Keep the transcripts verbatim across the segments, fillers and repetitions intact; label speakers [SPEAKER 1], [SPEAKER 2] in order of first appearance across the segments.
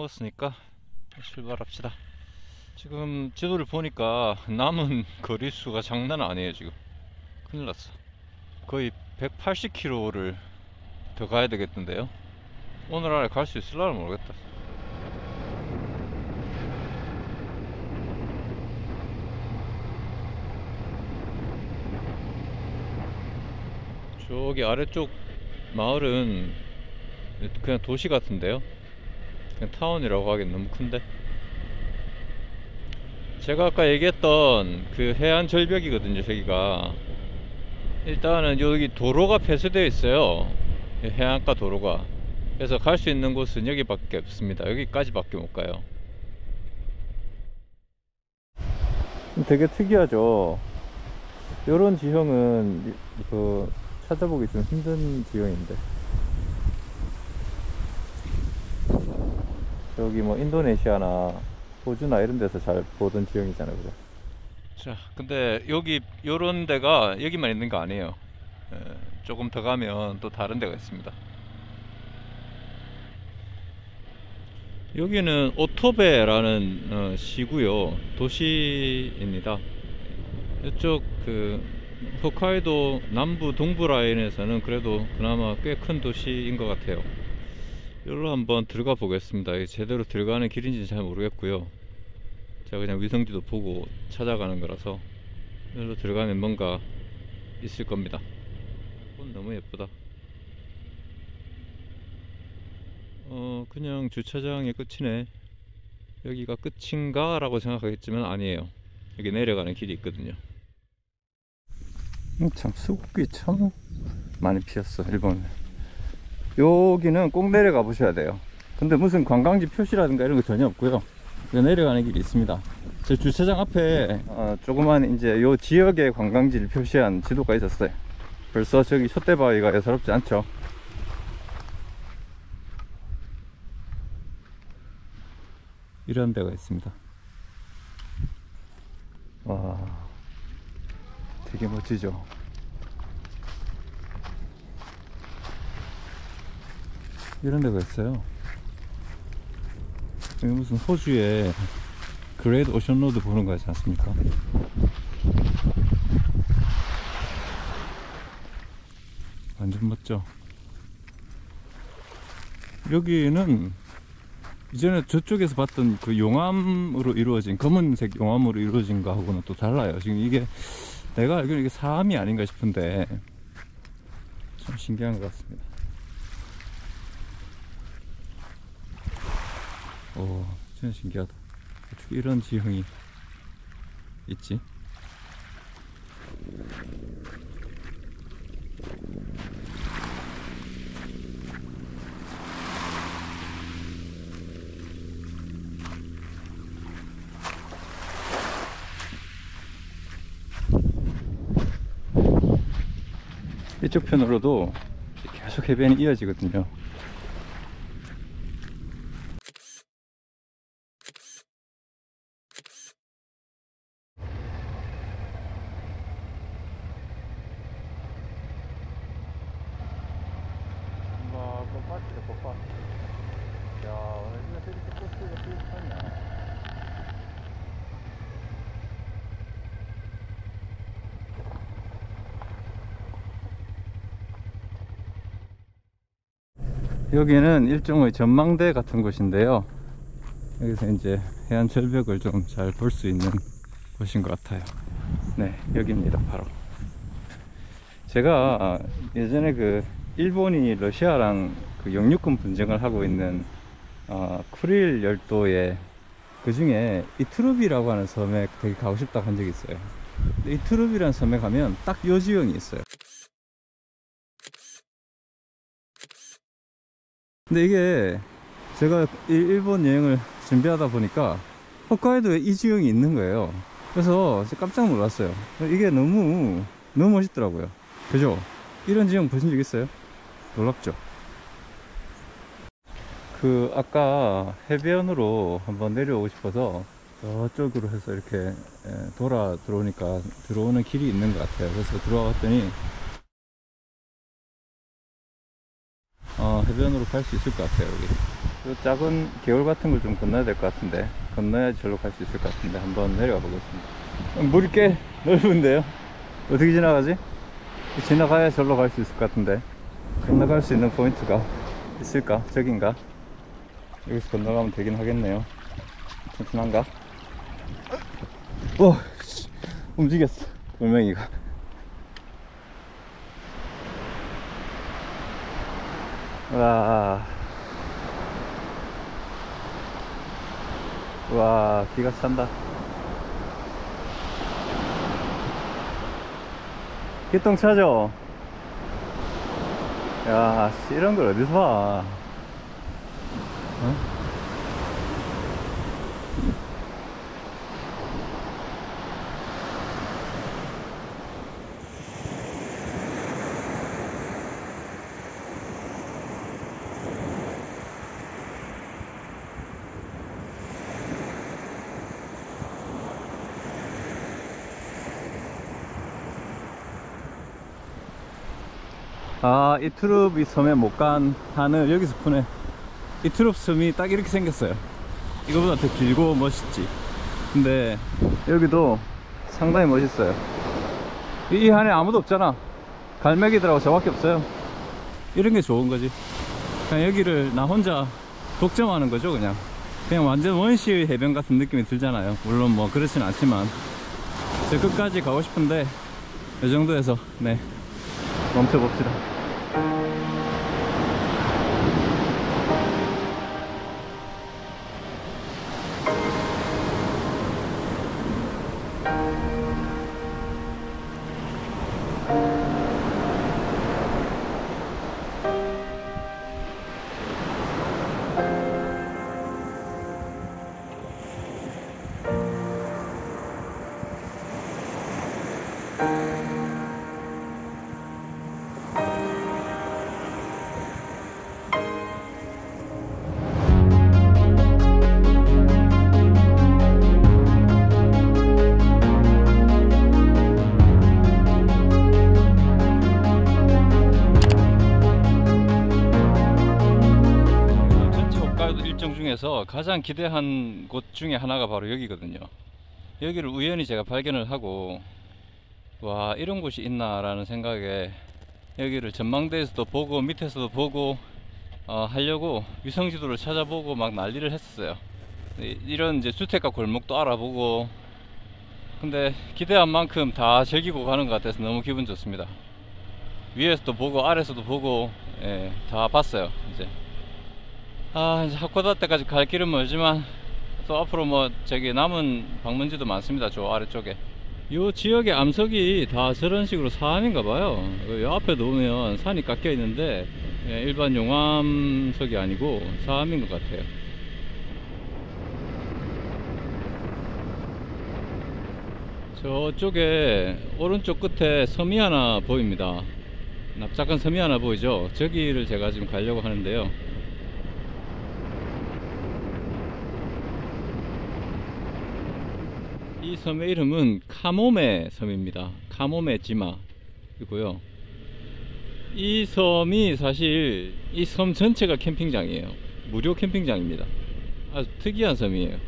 [SPEAKER 1] 채웠으니까 출발합시다. 지금 지도를 보니까 남은 거리수가 장난 아니에요. 지금 큰일 났어. 거의 백팔십 킬로미터를 더 가야 되겠던데요. 오늘 안에 갈 수 있을라나 모르겠다. 저기 아래쪽 마을은 그냥 도시 같은데요. 그냥 타운이라고 하기엔 너무 큰데. 제가 아까 얘기했던 그 해안 절벽이거든요. 저기가 일단은 여기 도로가 폐쇄되어 있어요. 해안가 도로가. 그래서 갈 수 있는 곳은 여기밖에 없습니다. 여기까지밖에 못 가요. 되게 특이하죠. 이런 지형은 그 찾아보기 좀 힘든 지형인데, 저기 뭐 인도네시아나 호주나 이런 데서 잘 보던 지형이잖아요, 그죠? 자, 근데 여기 요런 데가 여기만 있는 거 아니에요. 에, 조금 더 가면 또 다른 데가 있습니다. 여기는 오토베라는 어, 시고요, 도시입니다. 이쪽 그 홋카이도 남부 동부 라인에서는 그래도 그나마 꽤 큰 도시인 것 같아요. 여기로 한번 들어가 보겠습니다. 이게 제대로 들어가는 길인지 잘 모르겠고요. 제가 그냥 위성지도 보고 찾아가는 거라서 여기로 들어가면 뭔가 있을 겁니다. 꽃 너무 예쁘다. 어 그냥 주차장이 끝이네. 여기가 끝인가 라고 생각하겠지만 아니에요. 여기 내려가는 길이 있거든요. 음, 참 수국이 참 많이 피었어, 일본. 여기는 꼭 내려가 보셔야 돼요. 근데 무슨 관광지 표시라든가 이런 거 전혀 없고요. 내려가는 길이 있습니다. 제 주차장 앞에 어, 조그만 이제 요 지역의 관광지를 표시한 지도가 있었어요. 벌써 저기 솥대바위가 예사롭지 않죠. 이런 데가 있습니다. 와, 되게 멋지죠. 이런 데가 있어요. 여기 무슨 호주의 그레이트 오션 로드 보는 거 같지 않습니까? 완전 멋져. 여기는 이전에 저쪽에서 봤던 그 용암으로 이루어진, 검은색 용암으로 이루어진 거하고는 또 달라요. 지금 이게 내가 알기로는 이게 사암이 아닌가 싶은데 참 신기한 것 같습니다. 오, 진짜 신기하다. 어떻게 이런 지형이 있지? 이쪽 편으로도 계속 해변이 이어지거든요. 꽃밭이다, 꽃밭. 야, 오늘 이렇게 꽃들이 삐끗하냐. 여기는 일종의 전망대 같은 곳인데요. 여기서 이제 해안 절벽을 좀 잘 볼 수 있는 곳인 것 같아요. 네, 여기입니다, 바로. 제가 예전에 그 일본이 러시아랑 그 영유권 분쟁을 하고 있는 어, 쿠릴 열도에 그 중에 이투르비라고 하는 섬에 되게 가고 싶다고 한 적이 있어요. 이투르비라는 섬에 가면 딱 요 지형이 있어요. 근데 이게 제가 일본 여행을 준비하다 보니까 홋카이도에 이 지형이 있는 거예요. 그래서 깜짝 놀랐어요. 이게 너무 너무 멋있더라고요. 그죠? 이런 지형 보신 적 있어요? 놀랍죠? 그 아까 해변으로 한번 내려오고 싶어서 저쪽으로 해서 이렇게 돌아 들어오니까 들어오는 길이 있는 것 같아요. 그래서 들어와 봤더니 어, 해변으로 갈 수 있을 것 같아요. 여기 요 작은 개울 같은 걸 좀 건너야 될 것 같은데, 건너야지 절로 갈 수 있을 것 같은데 한번 내려가 보겠습니다. 물이 꽤 넓은데요. 어떻게 지나가지? 지나가야 절로 갈 수 있을 것 같은데, 건너갈 수 있는 포인트가 있을까? 저긴가? 여기서 건너가면 되긴 하겠네요. 튼튼한가? 오! 움직였어, 돌멩이가. 와, 와, 기가 찬다. 기똥차죠? 야, 씨, 이런 걸 어디서 봐? 어? 아, 이투릅 이 섬에 못 간 한을 여기서 푸네. 이투릅 섬이 딱 이렇게 생겼어요. 이거보다 더 길고 멋있지. 근데 여기도 상당히 멋있어요. 이 안에 아무도 없잖아. 갈매기들하고 저밖에 없어요. 이런 게 좋은 거지. 그냥 여기를 나 혼자 독점하는 거죠. 그냥 그냥 완전 원시의 해변 같은 느낌이 들잖아요. 물론 뭐 그렇진 않지만 저 끝까지 가고 싶은데 이 정도에서 네, 멈춰 봅시다. 중에서 가장 기대한 곳 중에 하나가 바로 여기거든요. 여기를 우연히 제가 발견을 하고, 와, 이런 곳이 있나 라는 생각에 여기를 전망대에서도 보고 밑에서도 보고 어, 하려고 위성지도를 찾아보고 막 난리를 했었어요. 이런 이제 주택가 골목도 알아보고. 근데 기대한 만큼 다 즐기고 가는 것 같아서 너무 기분 좋습니다. 위에서도 보고 아래서도 보고, 예, 다 봤어요. 이제 아, 이제 하코다테까지 갈 길은 멀지만 또 앞으로 뭐 저기 남은 방문지도 많습니다. 저 아래쪽에 요 지역의 암석이 다 저런 식으로 사암인가 봐요. 요 앞에 놓으면 산이 깎여 있는데, 예, 일반 용암석이 아니고 사암인 것 같아요. 저쪽에 오른쪽 끝에 섬이 하나 보입니다. 납작한 섬이 하나 보이죠? 저기를 제가 지금 가려고 하는데요. 이 섬의 이름은 카모메 섬입니다. 카모메 지마이고요. 이 섬이 사실 이 섬 전체가 캠핑장이에요. 무료 캠핑장입니다. 아주 특이한 섬이에요.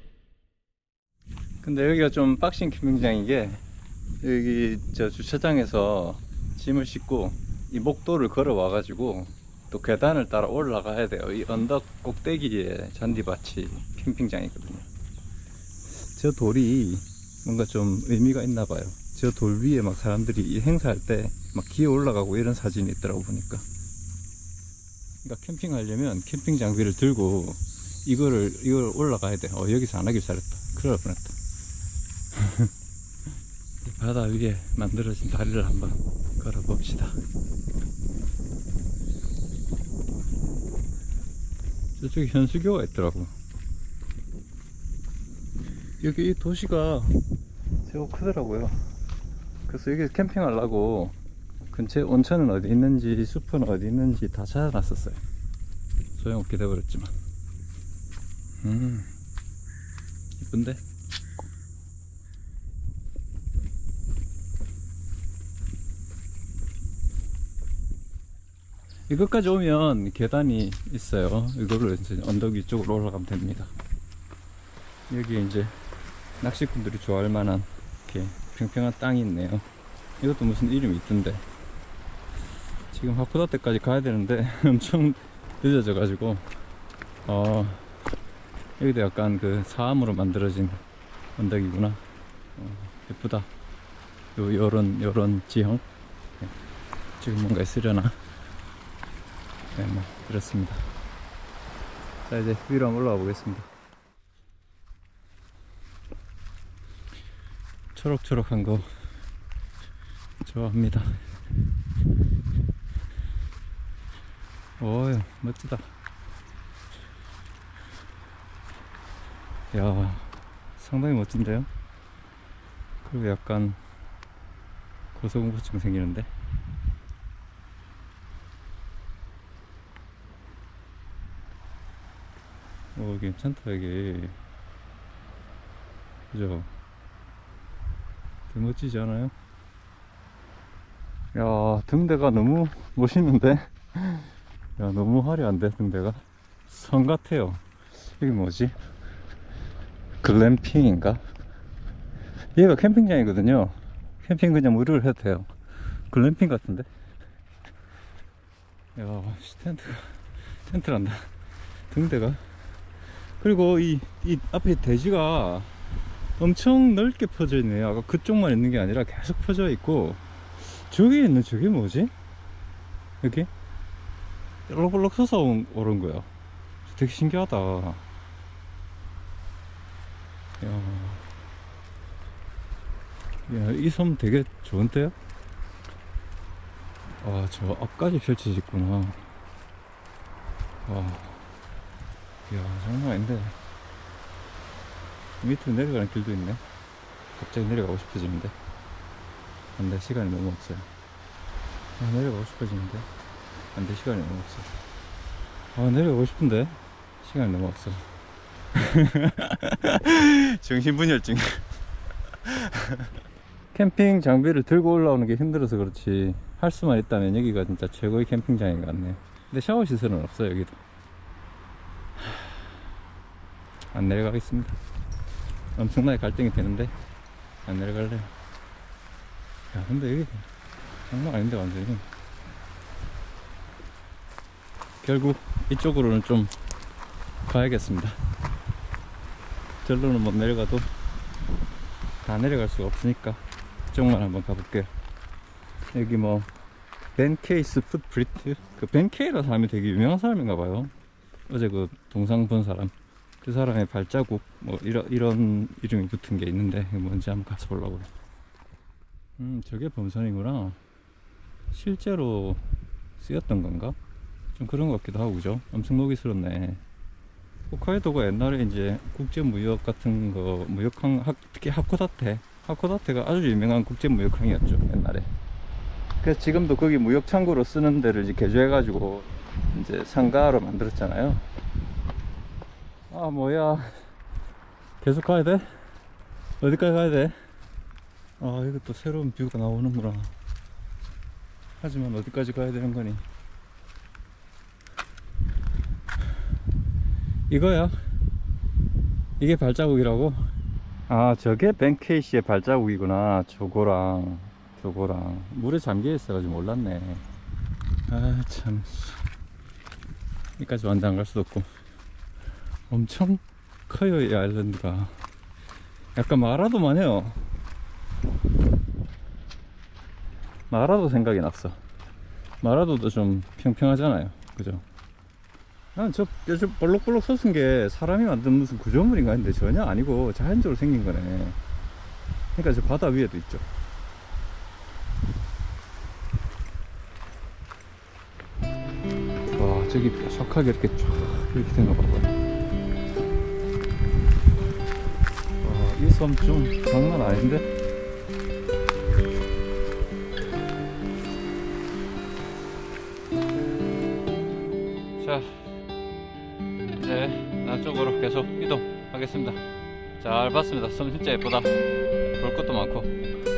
[SPEAKER 1] 근데 여기가 좀 빡신 캠핑장인 게, 여기 저 주차장에서 짐을 싣고 이 목도를 걸어 와 가지고 또 계단을 따라 올라가야 돼요. 이 언덕 꼭대기에 잔디밭이 캠핑장이거든요. 저 돌이 뭔가 좀 의미가 있나 봐요. 저 돌 위에 막 사람들이 이 행사할 때 막 기어 올라가고 이런 사진이 있더라고 보니까. 그러니까 캠핑하려면 캠핑 장비를 들고 이거를 이걸 올라가야 돼. 어, 여기서 안 하길 잘했다. 큰일 날 뻔했다. 바다 위에 만들어진 다리를 한번 걸어 봅시다. 저쪽에 현수교가 있더라고. 여기 이 도시가 제법 크더라고요. 그래서 여기 캠핑하려고 근처에 온천은 어디 있는지 숲은 어디 있는지 다 찾아놨었어요. 소용없게 돼버렸지만. 음, 이쁜데? 이것까지 오면 계단이 있어요. 이거를 이제 언덕 위쪽으로 올라가면 됩니다. 여기 이제 낚시꾼들이 좋아할 만한 이렇게 평평한 땅이 있네요. 이것도 무슨 이름이 있던데. 지금 하코다테까지 가야 되는데 엄청 늦어져 가지고 어 여기도 약간 그 사암으로 만들어진 언덕이구나. 어, 예쁘다. 요 요런 요런 지형. 네. 지금 뭔가 있으려나. 네, 뭐 그렇습니다. 자, 이제 위로 한번 올라가 보겠습니다. 초록초록한 거 좋아합니다. 오, 멋지다. 야, 상당히 멋진데요? 그리고 약간 고소공포증 생기는데? 오, 괜찮다, 이게. 그죠? 되게 멋지지 않아요? 야, 등대가 너무 멋있는데? 야, 너무 화려한데, 등대가? 성 같아요. 이게 뭐지? 글램핑인가? 얘가 캠핑장이거든요. 캠핑 그냥 무료를 해도 돼요. 글램핑 같은데? 야, 텐트가, 텐트란다. 등대가. 그리고 이, 이 앞에 대지가 엄청 넓게 퍼져 있네요. 아까 그쪽만 있는 게 아니라 계속 퍼져 있고, 저기 있는 저게 뭐지? 여기? 볼록볼록 서서 오른 거야. 되게 신기하다. 야, 야, 이 섬 되게 좋은데요? 아, 저 앞까지 펼쳐졌구나. 와, 이야, 장난 아닌데. 밑으로 내려가는 길도 있네. 갑자기 내려가고 싶어지는데. 안 돼, 시간이 너무 없어요. 아, 내려가고 싶어지는데. 안 돼, 시간이 너무 없어. 아, 내려가고 싶은데 시간이 너무 없어. 정신분열증. 캠핑 장비를 들고 올라오는 게 힘들어서 그렇지, 할 수만 있다면 여기가 진짜 최고의 캠핑장인 것 같네. 근데 샤워 시설은 없어요, 여기도. 안 내려가겠습니다. 엄청나게 갈등이 되는데 안 내려갈래요. 야, 근데 여기 장난 아닌데, 완전히. 결국 이쪽으로는 좀 가야겠습니다. 절로는 못 내려가도 다 내려갈 수가 없으니까 이쪽만 한번 가볼게요. 여기 뭐 벤케이스 풋프린트, 그 벤케이라는 사람이 되게 유명한 사람인가 봐요. 어제 그 동상 본 사람, 그 사람의 발자국 뭐 이런 이런 이름이 붙은 게 있는데 뭔지 한번 가서 보려고요. 음, 저게 범선이구나. 실제로 쓰였던 건가? 좀 그런 것 같기도 하고, 그죠? 엄청 녹이스럽네. 홋카이도가 옛날에 이제 국제무역 같은 거, 무역항, 특히 하코다테, 하코다테가 아주 유명한 국제무역항이었죠, 옛날에. 그래서 지금도 거기 무역창고로 쓰는 데를 이제 개조해가지고 이제 상가로 만들었잖아요. 아, 뭐야. 계속 가야 돼? 어디까지 가야 돼? 아, 이것도 새로운 뷰가 나오는구나. 하지만 어디까지 가야 되는 거니? 이거야? 이게 발자국이라고? 아, 저게 벤케이시의 발자국이구나. 저거랑 저거랑 물에 잠겨 있어가지고 몰랐네. 아, 참. 여기까지 완전 안 갈 수도 없고. 엄청 커요, 이 아일랜드가. 약간 마라도만 해요. 마라도 생각이 났어. 마라도도 좀 평평하잖아요, 그죠? 난 저, 저 볼록볼록 솟은 게 사람이 만든 무슨 구조물인가 했는데 전혀 아니고 자연적으로 생긴 거네. 그러니까 저 바다 위에도 있죠. 와, 저기 뾰족하게 이렇게 쫙 이렇게 된 거 봐봐요. 와, 이 섬 좀 장난 아닌데? 자, 이제 남쪽으로 계속 이동하겠습니다. 잘 봤습니다. 섬 진짜 예쁘다. 볼 것도 많고.